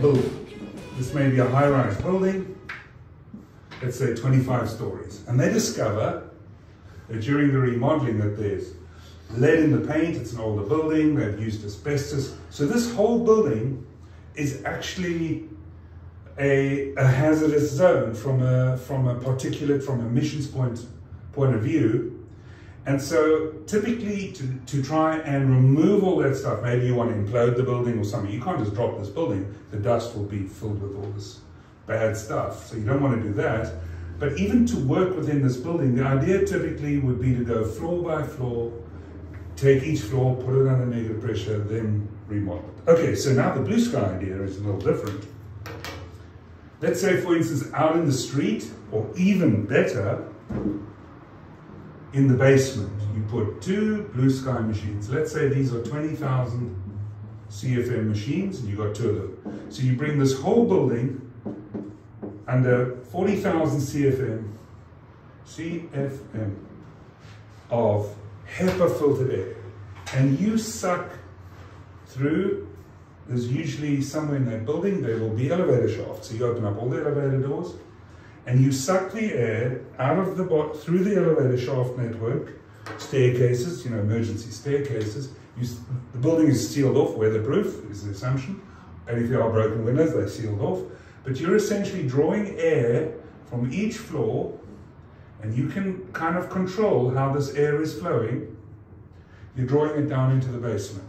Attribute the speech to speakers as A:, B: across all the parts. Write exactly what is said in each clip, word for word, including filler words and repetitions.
A: building. This may be a high-rise building, let's say twenty-five stories. And they discover that during the remodeling that there's lead in the paint, it's an older building, they've used asbestos. So this whole building is actually a, a hazardous zone from a, from a particulate, from emissions point, point of view. And so typically to, to try and remove all that stuff, maybe you want to implode the building or something, you can't just drop this building, the dust will be filled with all this bad stuff. So you don't want to do that. But even to work within this building, the idea typically would be to go floor by floor, take each floor, put it under negative pressure, then remodel it. Okay, so now the BlueSky idea is a little different. Let's say, for instance, out in the street, or even better, in the basement, you put two BlueSky machines. Let's say these are twenty thousand C F M machines, and you've got two of them. So you bring this whole building under forty thousand C F M, C F M of HEPA filtered air, and you suck through. There's usually somewhere in that building there will be elevator shafts. So you open up all the elevator doors, and you suck the air out of the bot through the elevator shaft network, staircases, you know, emergency staircases. You, the building is sealed off, weatherproof is the assumption, and if there are broken windows, they're sealed off. But you're essentially drawing air from each floor, and you can kind of control how this air is flowing. You're drawing it down into the basement.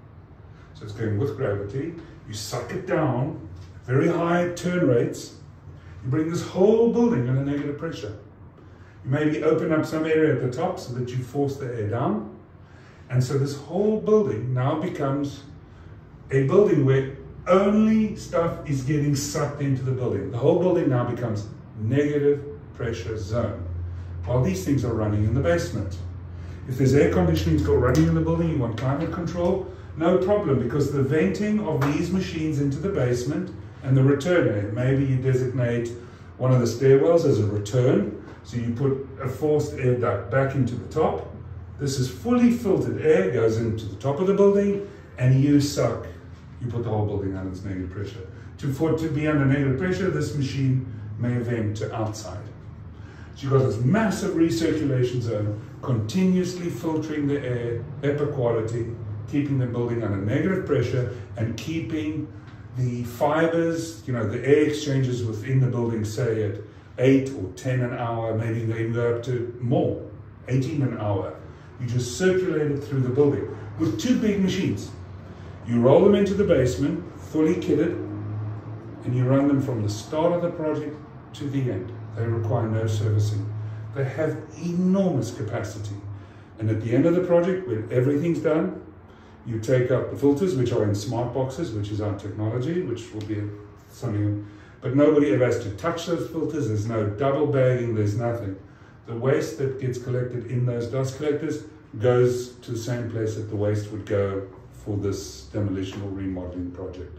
A: So it's going with gravity. You suck it down, very high turn rates. You bring this whole building under negative pressure. You maybe open up some area at the top so that you force the air down. And so this whole building now becomes a building where only stuff is getting sucked into the building. The whole building now becomes negative pressure zone, while these things are running in the basement. If there's air conditioning still running in the building, you want climate control, no problem, because the venting of these machines into the basement and the return air, maybe you designate one of the stairwells as a return, so you put a forced air duct back into the top. This is fully filtered air, goes into the top of the building, and you suck. You put the whole building under its negative pressure. To, for it to be under negative pressure, this machine may vent to outside. So you've got this massive recirculation zone, continuously filtering the air, HEPA quality, keeping the building under negative pressure, and keeping the fibers, you know, the air exchanges within the building, say at eight or ten an hour, maybe they can go up to more, eighteen an hour. You just circulate it through the building with two big machines. You roll them into the basement, fully kitted, and you run them from the start of the project to the end. They require no servicing. They have enormous capacity. And at the end of the project, when everything's done, you take out the filters, which are in smart boxes, which is our technology, which will be something, but nobody ever has to touch those filters. There's no double bagging, there's nothing. The waste that gets collected in those dust collectors goes to the same place that the waste would go for this demolition or remodeling project.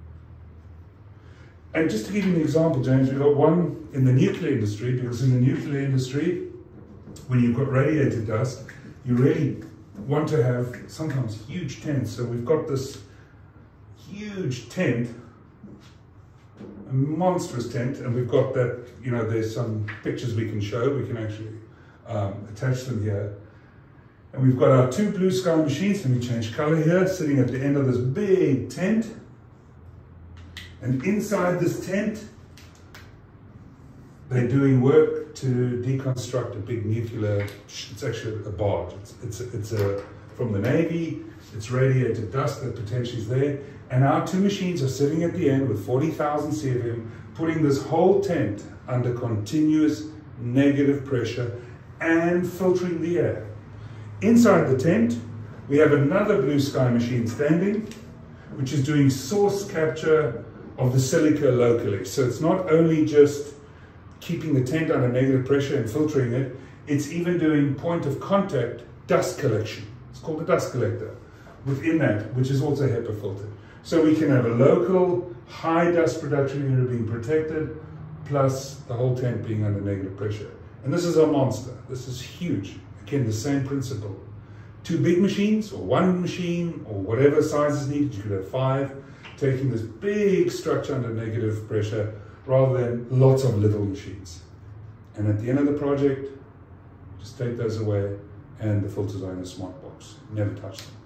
A: And just to give you an example, James, we've got one in the nuclear industry, because in the nuclear industry, when you've got radiated dust, you really want to have sometimes huge tents. So we've got this huge tent, a monstrous tent, and we've got that, you know, there's some pictures we can show, we can actually um, attach them here. And we've got our two BlueSky machines, let me change color here, sitting at the end of this big tent. And inside this tent, they're doing work to deconstruct a big nuclear, it's actually a barge. It's, it's, a, it's a, from the Navy, it's radiated dust that potentially is there. And our two machines are sitting at the end with forty thousand C F M, putting this whole tent under continuous negative pressure and filtering the air. Inside the tent, we have another BlueSky machine standing, which is doing source capture of the silica locally. So it's not only just keeping the tent under negative pressure and filtering it, it's even doing point of contact dust collection. It's called a dust collector within that, which is also HEPA filtered. So we can have a local high dust production area being protected, plus the whole tent being under negative pressure. And this is a monster. This is huge. Again, the same principle. Two big machines, or one machine, or whatever size is needed. You could have five. taking this big structure under negative pressure rather than lots of little machines. And at the end of the project, just take those away and the filters are in a smart box. Never touch them.